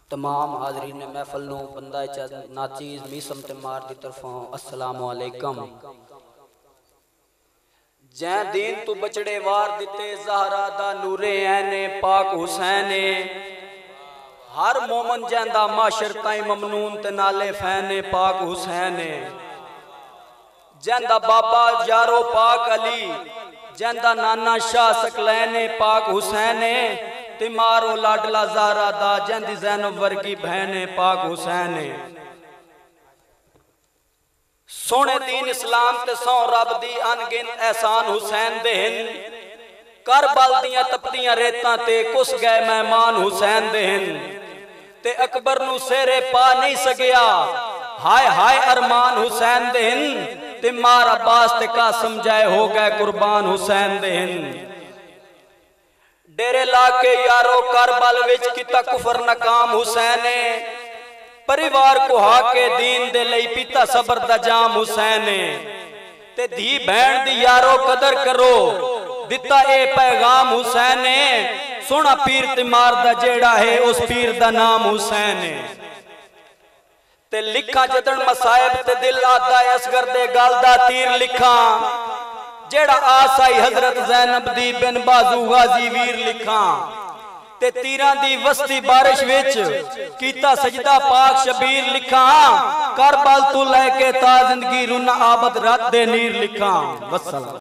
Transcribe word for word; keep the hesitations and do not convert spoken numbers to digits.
तमाम हाजरीन ने महफल नू बंदा नाचीज मीसम ते मार दी तरफों अस्सलामु अलैकुम। जै दीन तू बचड़े वार दिते ज़हरा दा नूरे ऐने पाक हुसैन हर मोमन जैंदा माशर ताई ममनून ते नाले फैने पाक हुसैन जैंदा बाबा यारो पाक अली जैंदा नाना शाह सकलैने पाक हुसैन ते मारो लाडला ज़हरा दा जैंदी ज़ैनब वर्गी बहने पाक हुसैन सोने दीन इस्लाम ते सौ रब दी अनगिन एहसान हुसैन दे हिन करबल दियां तपदियां रेतां ते कुस गए मेहमान हुसैन दे हिन ते अकबर नू सेरे पा नहीं सकिया हाय हाय अरमान हुसैन दे हिन ते मार अब्बास ते कासम जाए हो गए कुर्बान हुसैन दे हिन डेरे ला के यारो करबल विच किता कुफर नकाम हुसैन परिवार को हाके दीन दे लई पीता सबर दा जाम हुसैन ते धी बहन दी यारो कदर करो दिता ए पैगाम हुसैन सोना पीर तिमार दा जेड़ा है उस पीर दा नाम हुसैन ते लिखा जदन मसायब ते दिल आदा असगर दे गल दा तीर लिखा जेड़ा आसाई हजरत ज़ैनब दी बिन बाजू गाजी वीर लिखा ते तीरां दी वस्ती बारिश विच कीता सजदा पाक शबीर लिखा करबल तू लेके ता जिंदगी रुना आबद रात दे नीर लिखा वस्सलाम।